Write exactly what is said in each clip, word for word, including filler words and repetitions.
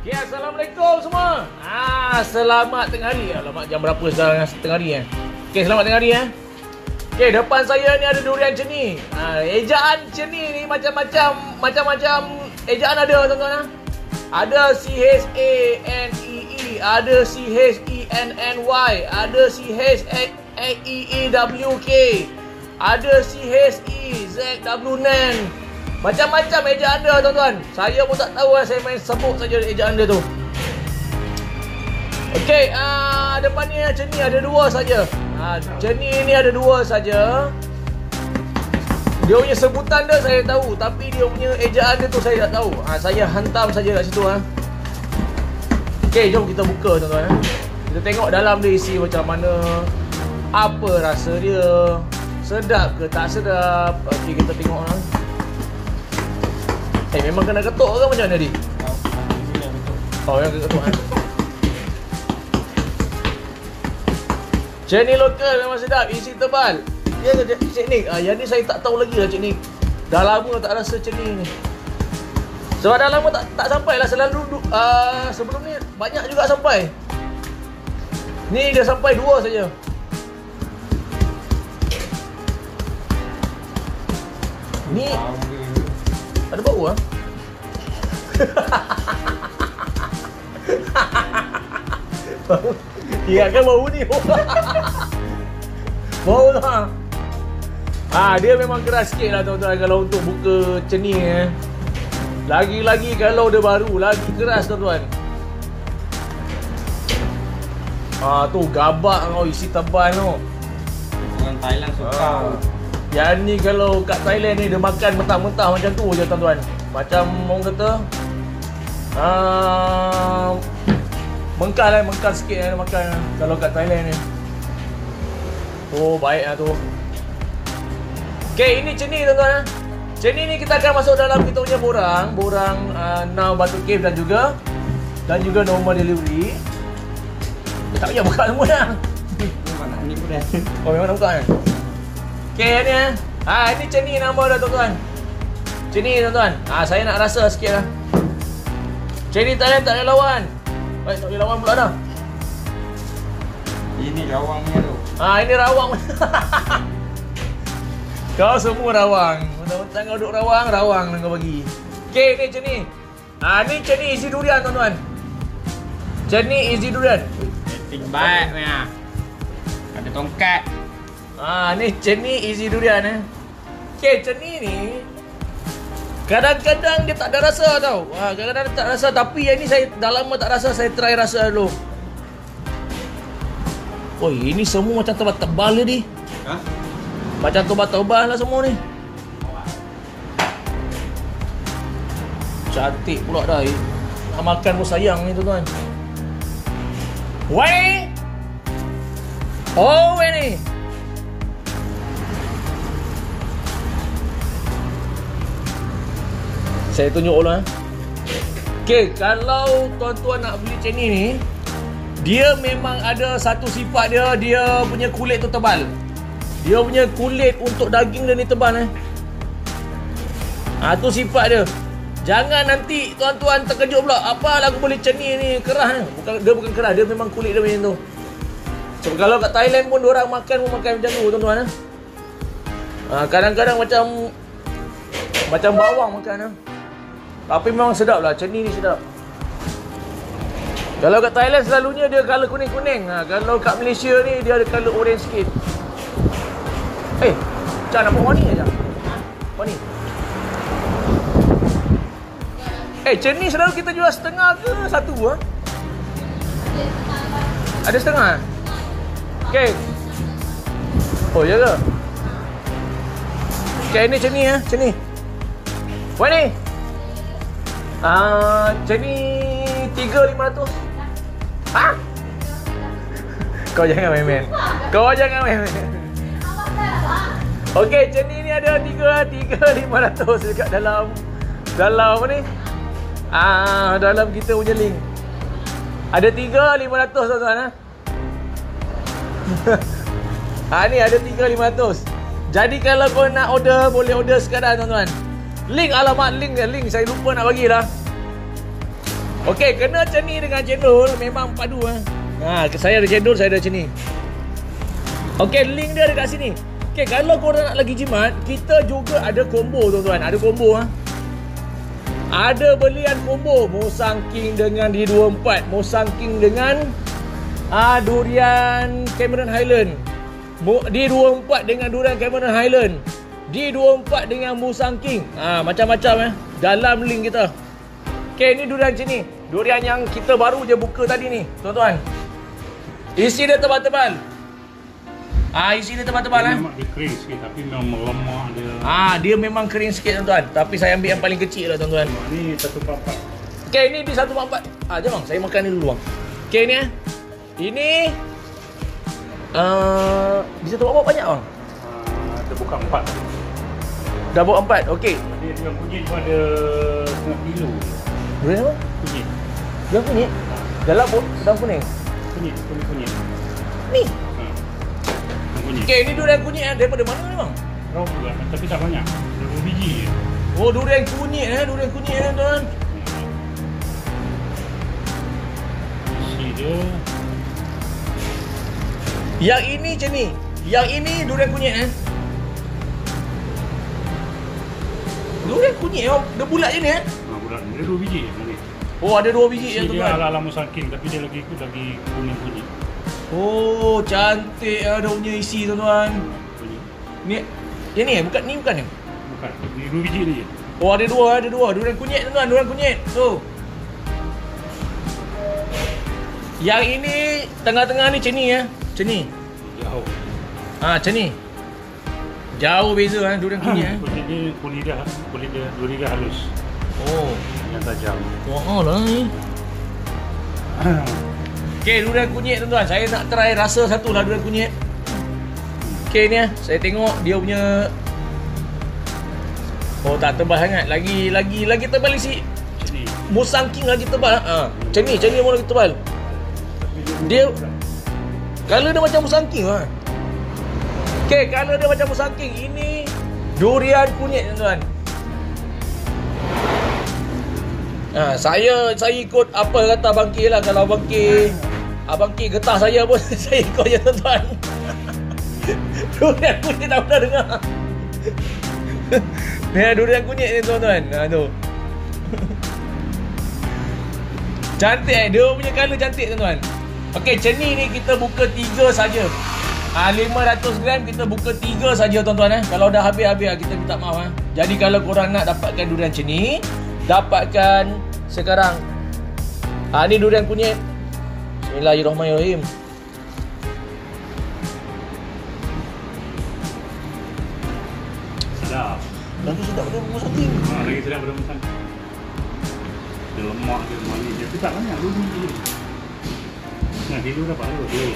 Okay, Assalamualaikum semua. Ah, selamat tengah hari. Alamak, jam berapa sekarang tengah hari eh? Okay, selamat tengah hari eh. Okay, depan saya ni ada durian ceni. Ah, ejaan ceni ni macam-macam, macam-macam ejaan ada tuan-tuan ah. Ada C H A N E E, ada C H E N N Y, ada C H E E W K, ada C H E Z W N. Macam-macam ejaan dia tuan-tuan. Saya pun tak tahu lah, saya main sebut saja ejaan dia tu. Okey, uh, depan ni ceni ada dua saja. Uh, ceni ni ada dua saja. Dia punya sebutan dia saya tahu, tapi dia punya ejaan dia tu saya tak tahu. Uh, saya hantam saja kat situ. Uh. Okey, jom kita buka tuan-tuan. Uh. Kita tengok dalam dia isi macam mana, apa rasa dia, sedap ke tak sedap. Okey, kita tengok lah. Eh, memang kena ketuk ke macam mana ni? Oh, yang kena ketuk kan? Ceni lokal memang sedap, isi tebal. Ya ke Cik Nik? Ah, yang ni saya tak tahu lagi lah Cik Nik. Dah lama tak rasa ceni ni. Sebab dah lama tak, tak sampai lah. Selalu uh, sebelum ni banyak juga sampai. Ni dia sampai dua saja. Ni ada bau ah? Ingatkan bau ni. Bau lah. Ah, dia memang keras sikit lah tuan-tuan kalau untuk buka ceni eh. Lagi-lagi kalau dia baru, lagi keras tuan-tuan. Ah, tu gabak kau isi tebal tu. Orang Thailand suka. Ah. Yang ni kalau kat Thailand ni dia makan mentah-mentah macam tu je tuan-tuan. Macam orang kata uh, mengkal lah, mengkal sikit lah makan kalau kat Thailand ni. Oh, baik lah tu. Okay, ini ceni tuan-tuan. Ceni ni kita akan masuk dalam kita punya borang. Borang uh, Now Batu Cave dan juga Dan juga normal delivery. Tak payah buka semua dah. Ni pun dah. Oh, memang nak buka kan? Okay, ni eh. Ha, ini ceni nama dah tuan-tuan. Ceni tuan-tuan. Ha, saya nak rasa sikit lah. Ceni Thailand tak ada lawan. Baik, tak boleh lawan pula dah. Ini rawangnya tu. Ha, ini rawang. Kau semua rawang. Mentang-mentang kau duduk rawang, rawang lah kau bagi. Okay, ni ceni. Ha, ni ceni isi durian tuan-tuan. Ceni isi durian. Tingbat punya. Ada tongkat. Ah, ni ceni isi durian eh. Okay, ceni ni kadang-kadang dia tak ada rasa tau. Ah, kadang-kadang dia tak rasa, tapi yang ni saya dah lama tak rasa, saya try rasa dulu. Oh, ini semua macam tebal-tebal ni. Ha? Macam tebal-tebal lah semua ni. Cantik pula dah. Eh. Nak makan pun sayang ni tuan-tuan. Weh. Oh, ni. Saya tunjuk ulang. Okay, kalau tuan-tuan nak beli ceni ni, dia memang ada satu sifat dia, dia punya kulit tu tebal. Dia punya kulit untuk daging dia ni tebal eh. Ah, tu sifat dia. Jangan nanti tuan-tuan terkejut pula, apa lah aku beli ceni ni keras ni. Bukan, dia bukan keras, dia memang kulit dia macam tu. So, kalau kat Thailand pun diorang makan pun makan macam tu tuan-tuan eh. Ah, kadang-kadang macam macam bawang makan eh. Tapi memang sedap lah, ceni ni sedap. Kalau kat Thailand selalunya dia colour kuning-kuning. Ha, kalau kat Malaysia ni dia ada colour orange sikit. Eh, Cak nak buat warni ke Cak? Warni. Eh, ceni selalu kita jual setengah ke satu ha? Ada setengah? Okay. Oh, ya ke? Okay, ni ceni ya, ceni. Warni. Ah, ceni tiga ribu lima ratus. Ha? Kau jangan main-main. Kau jangan main-main. Okey, ceni ni ada tiga ribu lima ratus dekat dalam dalam apa ni? Ah, dalam kita punya link. Ada tiga ribu lima ratus tuan-tuan ha. Ha ni ada tiga ribu lima ratus. Jadi kalau kau nak order, boleh order sekarang tuan-tuan. Link, alamat link dia, link saya lupa nak bagi dah. Okey, kena ceni dengan cendol memang padu ah. Ha, saya ada cendol, saya ada ceni. Okey, link dia dekat sini. Okey, kalau korang nak lagi jimat, kita juga ada combo tuan-tuan. Ada combo ah. Ada belian combo Musang King dengan D dua puluh empat, Musang King dengan ah durian Cameron Highland. D dua puluh empat dengan durian Cameron Highland. D dua puluh empat dengan Musang King. Ah, macam-macam eh dalam link kita. Okey, ni durian macam ni. Durian yang kita baru je buka tadi ni, tuan-tuan. Isi dia tebal-tebal. Ah, isi dia tebal-tebal eh. Memang dia kering sikit tapi memang melemak dia. Ah, dia memang kering sikit tuan-tuan. Tapi saya ambil yang paling kecil lah tuan-tuan. Ni satu papat. Okey, ni di satu empat. Ah, jom bang, saya makan ni dulu bang. Okey ni eh. Ini uh, di satu empat banyak bang. Ah, dia buka empat. Dah bawa empat. Okey. Dia dengan kunyit pun ada setengah kilo. Durian apa? Kunyit. Durian kunyit? Dalam dalam kuning. Kunyit, kunyit kunyit. Ni. Ha. Kunyit. Okey, ni durian kunyit eh. Daripada mana ni bang? Raw juga tapi tak banyak. Dua biji je. Oh, durian kunyit eh. Durian kunyit eh tuan. Isi dia. Yang ini macam ni. Yang ini durian kunyit eh. Durian kunyit oh. Dia bulat je ni eh. Ha, bulat. Dia dua biji je ni. Oh, ada dua biji Isi ya dia tuan. ala-ala Musang King tapi dia lagi ikut lagi kuning-kuning. Oh, cantik ah dia punya isi tuan-tuan. Kuning. Ni yang ni eh? Bukan ni bukan ni. Bukan. Ni dua biji dia je. Oh, ada dua, ada dua. Durian kunyit tuan-tuan, durian kunyit. So. Yang ini tengah-tengah ni macam ni ya. Macam ni. Jauh. Ha, macam ni. Jauh beza eh durian kunyit eh. Kulit dia, kulit dia, kulit dia, duri dia halus. Oh. Yang tajam. Wah lah ni. Okey, durian kunyit tuan-tuan. Saya nak try rasa satu lah durian kunyit. Okey ni eh. Saya tengok dia punya. Oh, tak tebal sangat. Lagi lagi lagi tebal isi. Sini. Musang King lagi tebal. Ha. Macam ni, macam ni pun lagi tebal. Dia color dia macam Musang King lah. Okey, color dia macam Musang King. Ini durian kunyit tuan-tuan. Ha, saya saya ikut apa kata Abang K lah. Kalau Abang K Abang K getah saya pun saya ikut je tuan-tuan. Durian kunyit tak pernah dengar. Ni durian kunyit ni tuan-tuan. Ha tu. Cantik eh. Dia punya color cantik tuan-tuan. Okey, ceni ni kita buka tiga saja. Ah ha, lima ratus gram kita buka tiga saja tuan-tuan eh. Kalau dah habis-habis kita minta maaf eh. Jadi kalau korang nak dapatkan durian ceni, dapatkan sekarang. Ah ha, ni durian kunyit. Bismillahirrahmanirrahim. Sedap. Lagi sedap daripada Musang King. Ha, lagi sedap daripada Musang King. Dia lemak, dia manis. Dia tak banyak, dua biji je. Nah, dia dulu dapat dulu. Dulu.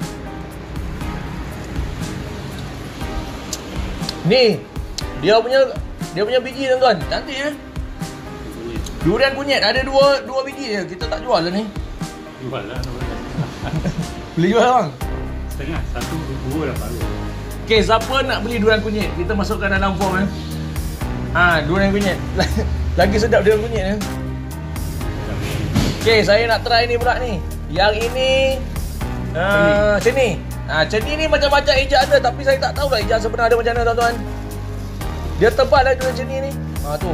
Ni dia punya dia punya biji tuan-tuan. Cantik eh. Kunyit. Durian kunyit ada dua dua biji je. Kita tak jual lah ni. Jual lah. Beli jual bang. Setengah. Satu, dua dapat dulu. Okey, siapa nak beli durian kunyit? Kita masukkan dalam form eh. Ha, durian kunyit. Lagi sedap durian kunyit eh. Okey, saya nak try ni pula ni. Yang ini uh, ceni. Ha, ceni ni macam-macam ejaan dia tapi saya tak tahu lah ejaan sebenar dia macam mana tuan-tuan. Dia tebal lah durian ceni ni. Ha tu.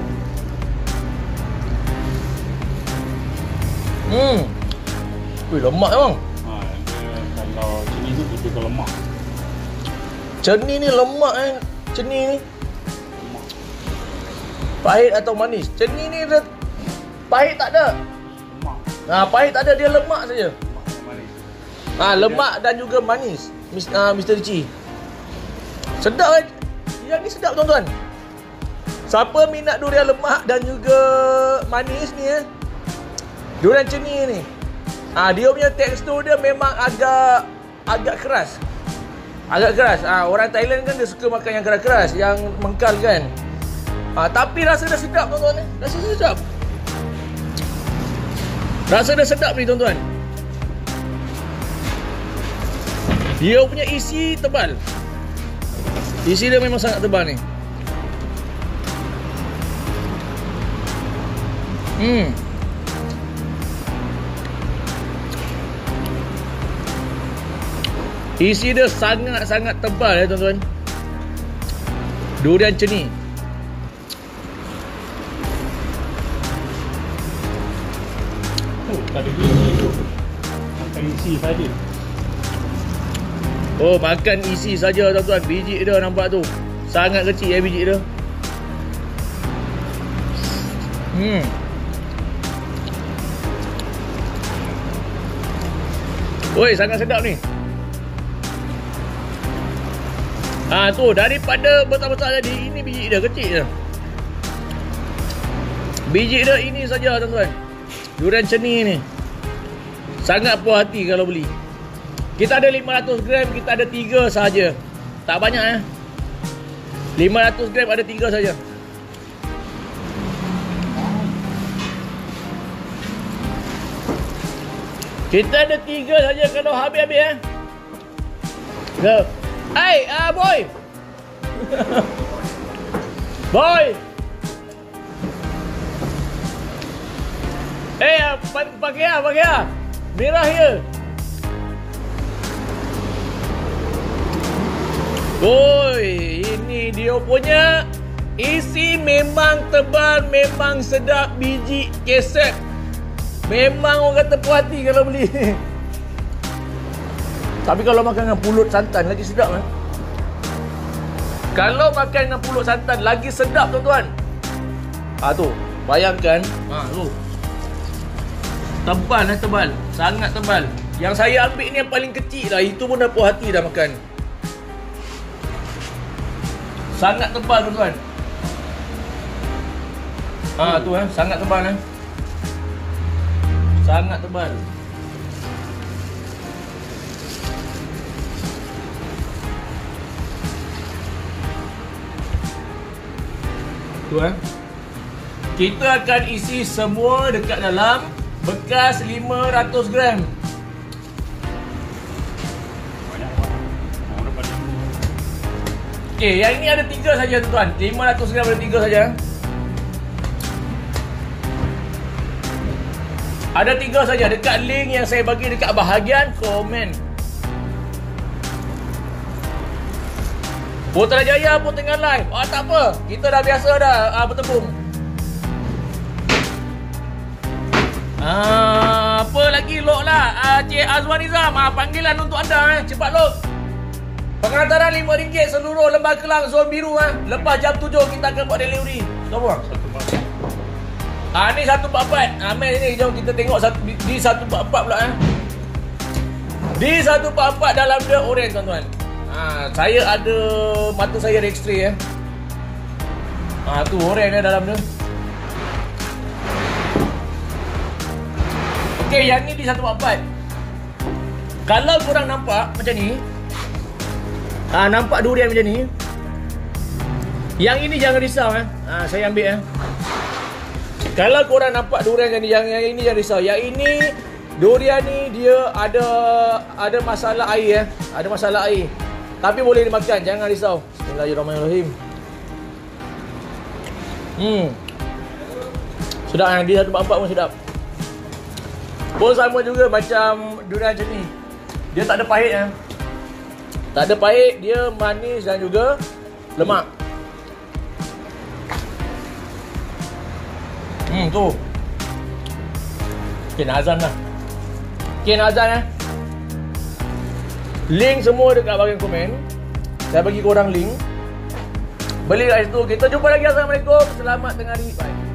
Hmm. Wih, lemak bang. Ha, dia, kalau ceni tu lebih ke lemak. Ceni ni lemak eh. Ceni ni. Lemak. Pahit atau manis? Ceni ni dia pahit tak ada. Lemak. Ha, pahit tak ada, dia lemak saja. Lemak dan manis. Ha, lemak dan juga manis. Mis, uh, Mister Richie. Sedap eh. Yang ni sedap tuan-tuan. Siapa minat durian lemak dan juga manis ni eh. Durian ceni ni. Ah ha, dia punya tekstur dia memang agak agak keras. Agak keras. Ah ha, orang Thailand kan dia suka makan yang keras-keras, yang mengkal kan. Ah ha, tapi rasa dia sedap tuan-tuan eh. Rasa dia sedap. Rasa dia sedap ni tuan-tuan. Dia punya isi tebal. Isi dia memang sangat tebal ni. Hmm. Isi dia sangat-sangat tebal ya tuan-tuan. Durian ceni. Oh, tak ada biji tu. Makan isi saja. Oh, makan isi saja tuan-tuan. Biji dia nampak tu. Sangat kecil ya biji dia. Hmm. Oi, sangat sedap ni. Ah tu, daripada besar-besar tadi, ini biji dia kecil je. Biji dia ini saja tuan-tuan. Durian ceni ni. Sangat puas hati kalau beli. Kita ada lima ratus gram, kita ada tiga sahaja. Tak banyak eh. lima ratus gram ada tiga saja. Kita ada tiga saja kalau habis-habis eh. Go. Hai, ah uh, boy. Boy. Eh, uh, pakai ah, pakai ah. Merah ya. Oi, ini dia punya isi memang tebal, memang sedap biji keset. Memang orang kata puas hati kalau beli. Tapi kalau makan dengan pulut santan lagi sedap kan? Kalau makan dengan pulut santan lagi sedap tuan-tuan. Ah tu, bayangkan. Ah tu. Tebal eh tebal, sangat tebal. Yang saya ambil ni yang paling kecil lah, itu pun dah puas hati dah makan. Sangat tebal tuan-tuan. Ah tu eh, sangat tebal eh. Sangat tebal. Tu eh. Kita akan isi semua dekat dalam bekas lima ratus gram. Okey, yang ini ada tiga saja tuan-tuan. lima ratus gram ada tiga saja. Ada tiga saja dekat link yang saya bagi dekat bahagian komen. Putrajaya pun tengah live. Ah tak apa, kita dah biasa dah ah, bertepung. Ah, apa lagi log lah. Ah, Cik Azwan Nizam, ah, panggilan untuk anda eh. Cepat log. Pengantaran lima ringgit seluruh Lembah Kelang zon biru eh. Lepas jam tujuh kita akan buat delivery. Tolong. Satu empat. Ah ni satu empat empat. Ah meh ni jom kita tengok satu, di satu empat empat pula eh. Di satu empat empat dalam dia oren tuan-tuan. Ah saya ada mata saya ada X-ray eh. Ah tu oren dia dalam dia. Okey, yang ni di satu empat empat. Kalau korang nampak macam ni, ah nampak durian macam ni. Yang ini jangan risau eh. Ah saya ambil eh. Kalau korang nampak durian yang, yang yang ini jangan risau. Yang ini durian ni dia ada ada masalah air eh. Ada masalah air. Tapi boleh dimakan, jangan risau. Bismillahirrahmanirrahim. Hmm. Sedap kan? Dia satu empat empat pun sedap. Pun sama juga macam durian macam ni. Dia tak ada pahit eh. Tak ada pahit, dia manis dan juga lemak. Hmm tu. Okay, nak azan lah. Okay, nak azan eh. Link semua dekat bahagian komen. Saya bagi korang link. Beli kat situ. Kita jumpa lagi. Assalamualaikum. Selamat tengah hari. Bye.